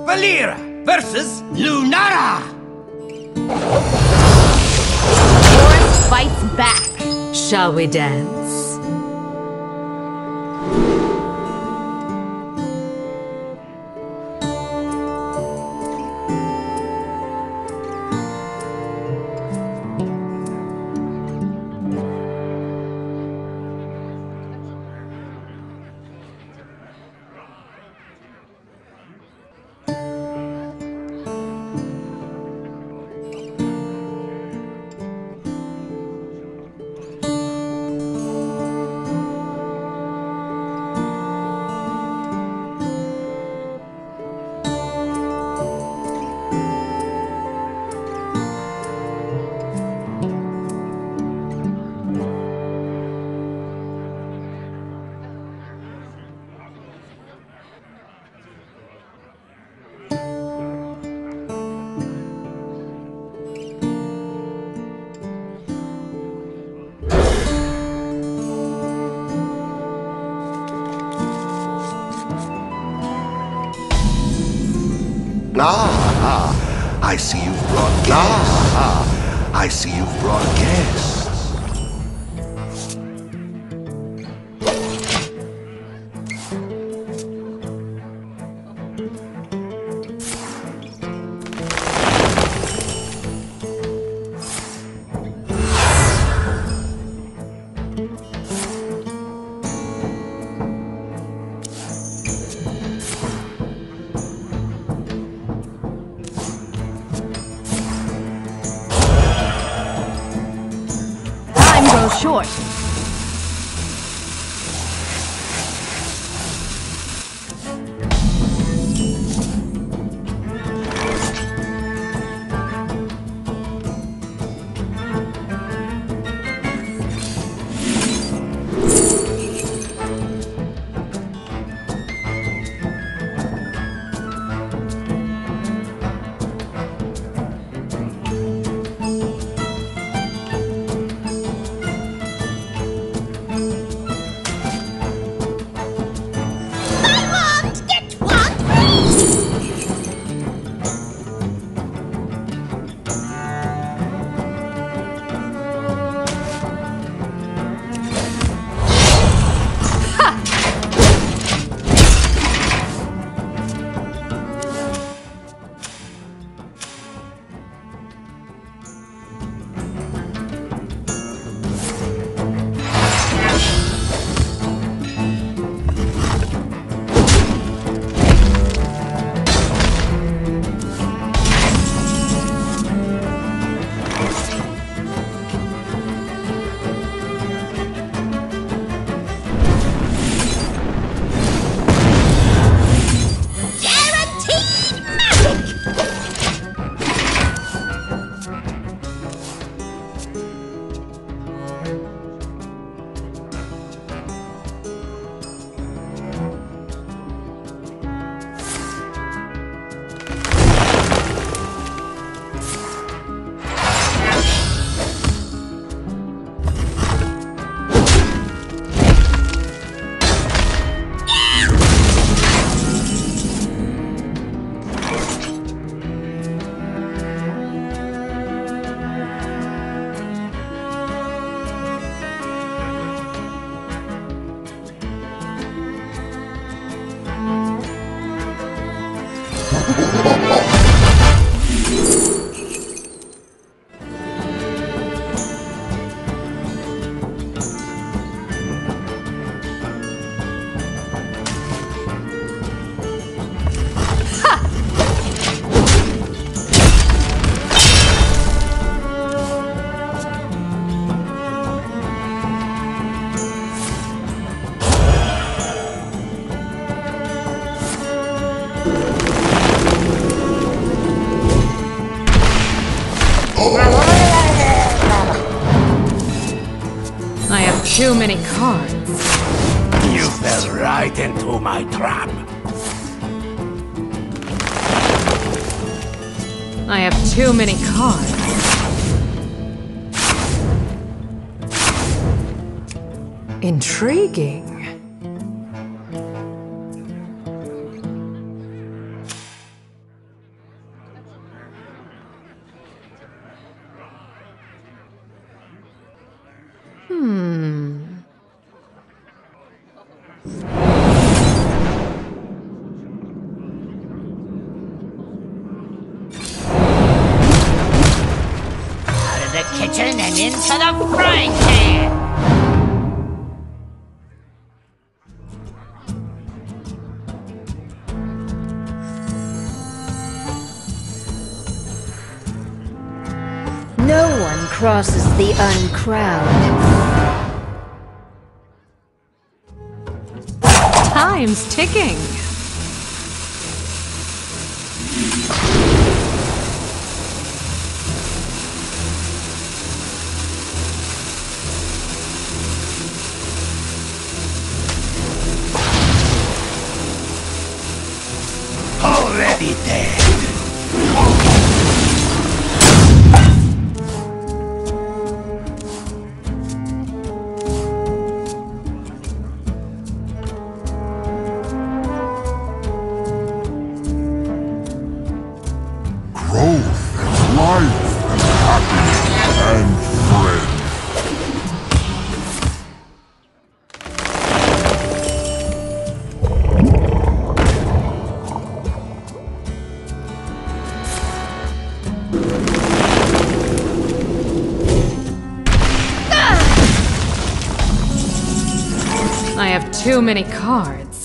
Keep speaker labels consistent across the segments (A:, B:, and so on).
A: Valera versus Lunara!
B: Forest fights back. Shall we dance?
C: I see you've brought guests. I see you've brought guests.
B: Short. I have too many cards.
A: You fell right into my trap.
B: I have too many cards. Intriguing.
D: into the frying pan!
B: No one crosses the uncrowned. Time's ticking.
A: Already dead.
C: Growth and life and happiness and friends.
B: I have too many cards.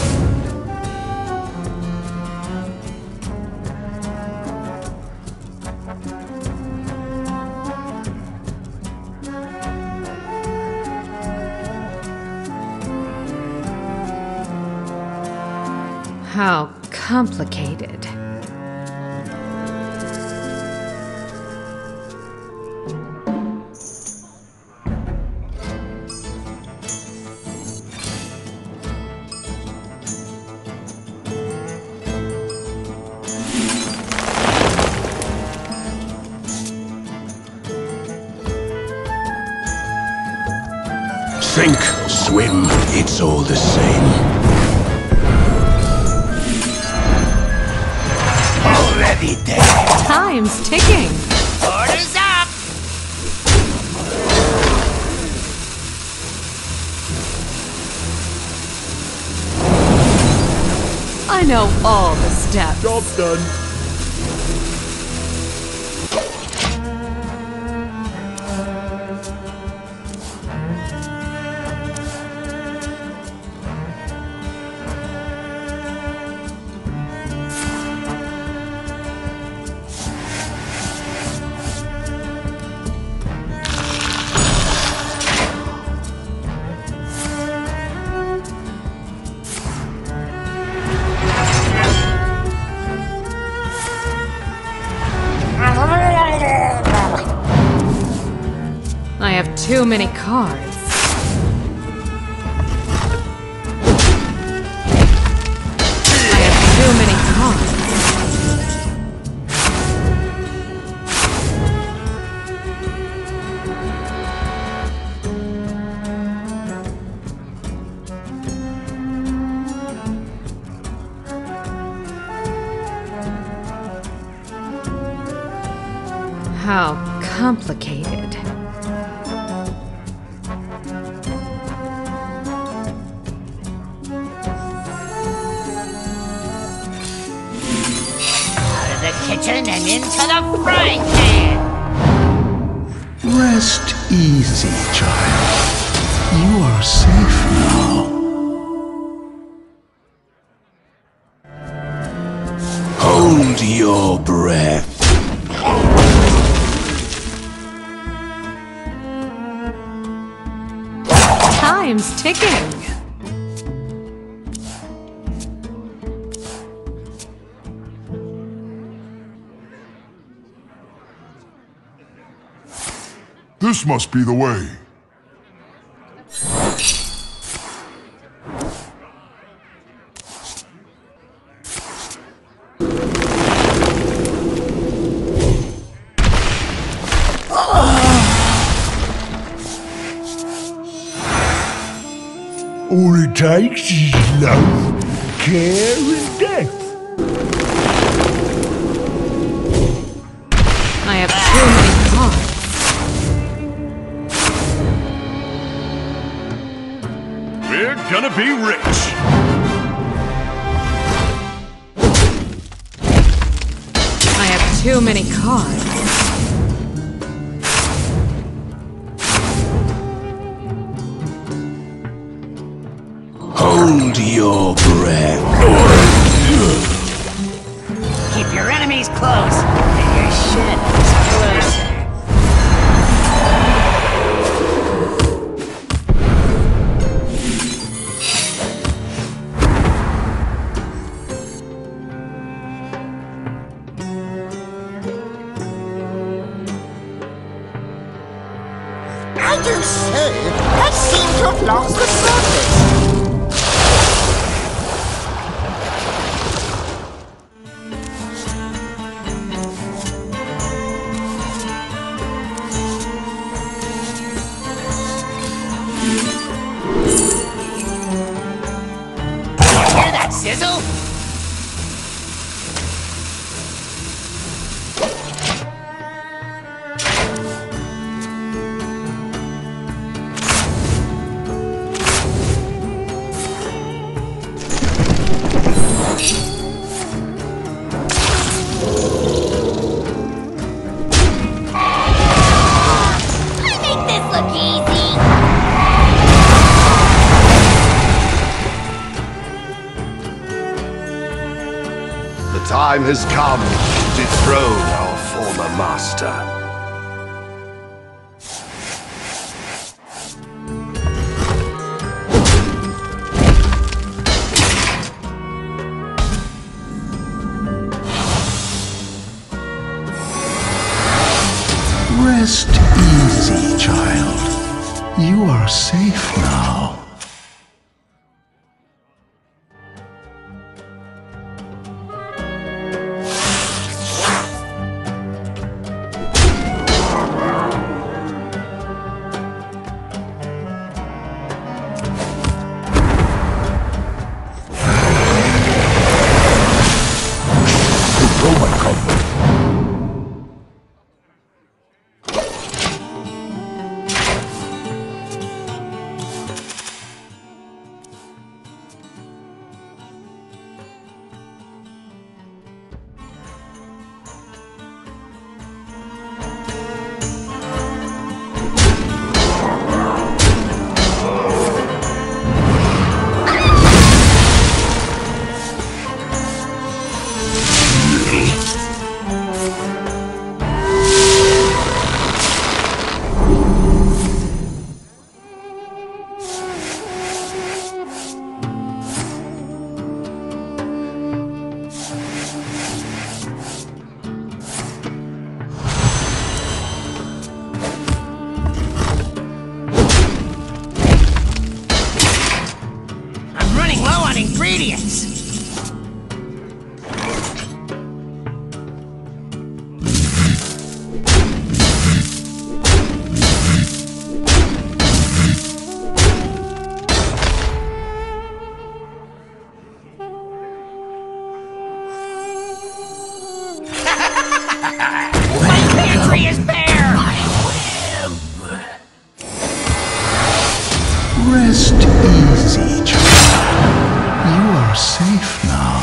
B: How complicated.
A: Sink, swim, it's all the same. Already dead.
B: Time's ticking.
D: Orders up!
B: I know all the steps.
C: Job done.
B: I have too many cards. I have too many cards. How complicated.
D: The kitchen and into the frying pan!
C: Rest easy, child. You are safe now.
A: Hold your breath.
B: Time's ticking.
C: This must be the way. All it takes is love, care, and death.
B: I have too many cards.
C: We're gonna be rich.
B: I have too many cards.
A: your breath.
D: Keep your enemies close, and your shadows closer.
E: I do say, I seem to have lost the surface.
D: Hear that sizzle?
C: The time has come to dethrone our former master.
A: Rest easy, child. You are safe now.
D: Ingredients! My pantry is bare!
A: Rest easy, child. You are safe now.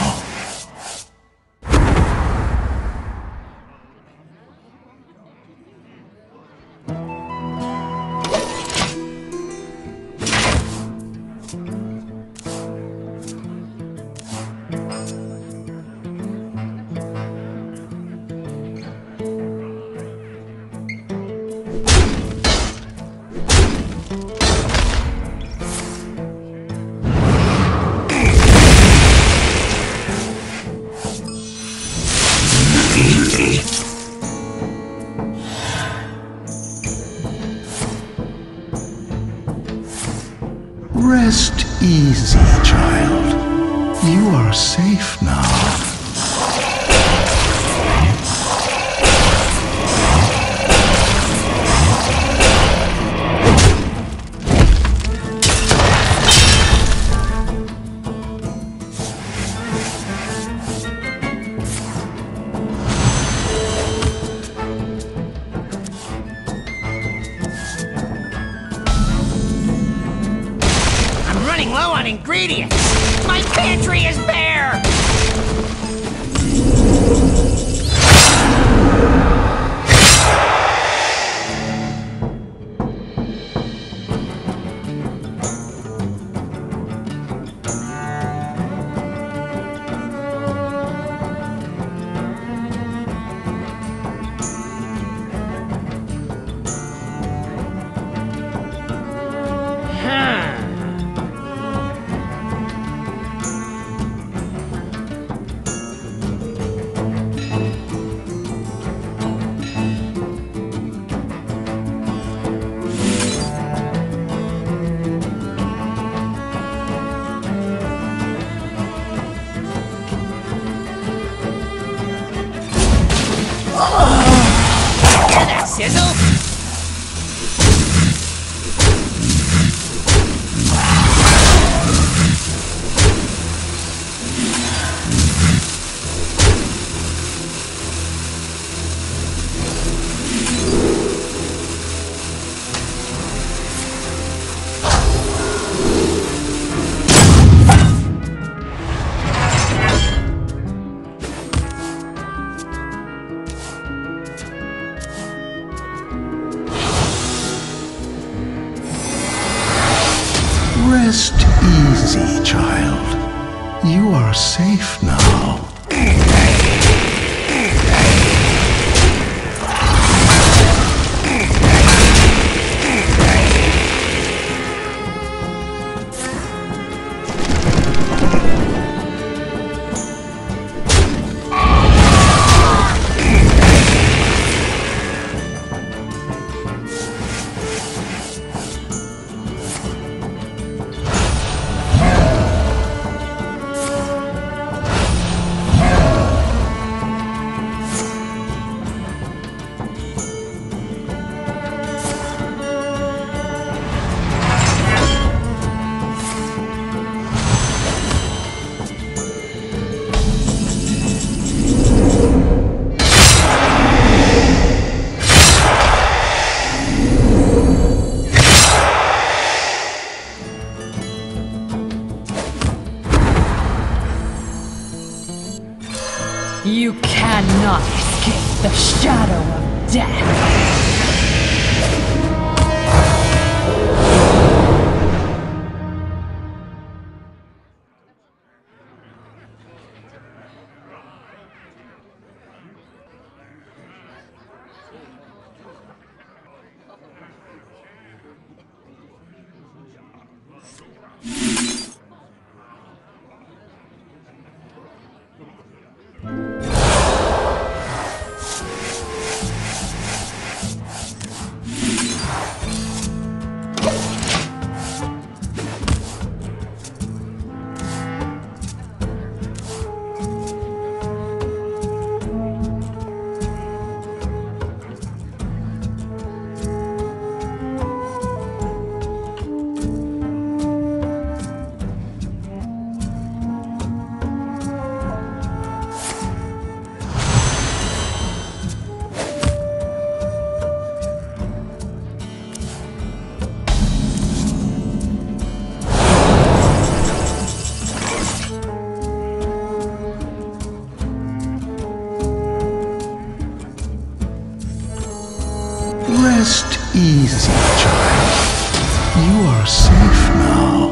A: Rest easy, child. You are safe now.
D: Low on ingredients! My pantry is bare!
A: Rest easy, child. You are safe now.
B: You cannot escape the shadow of death.
A: Rest easy, child. You are safe now.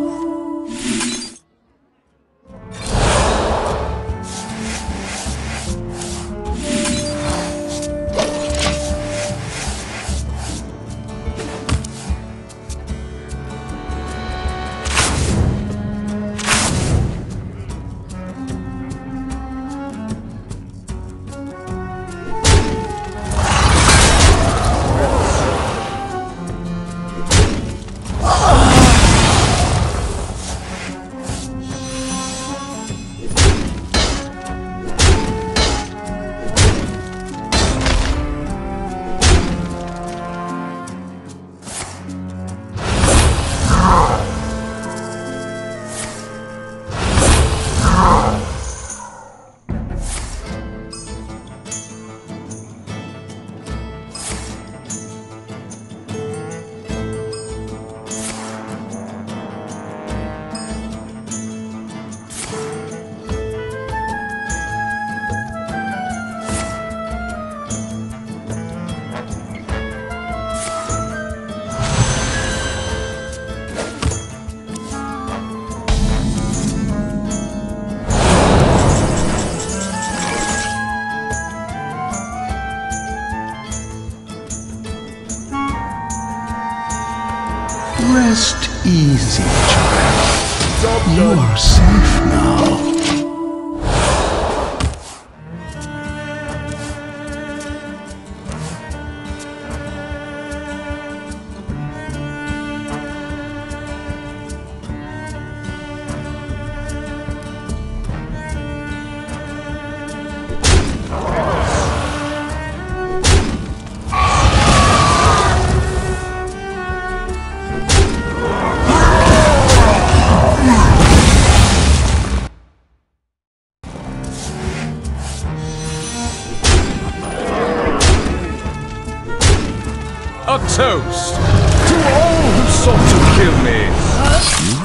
A: Rest easy, child. You are safe now.
F: A toast to all who sought to kill me.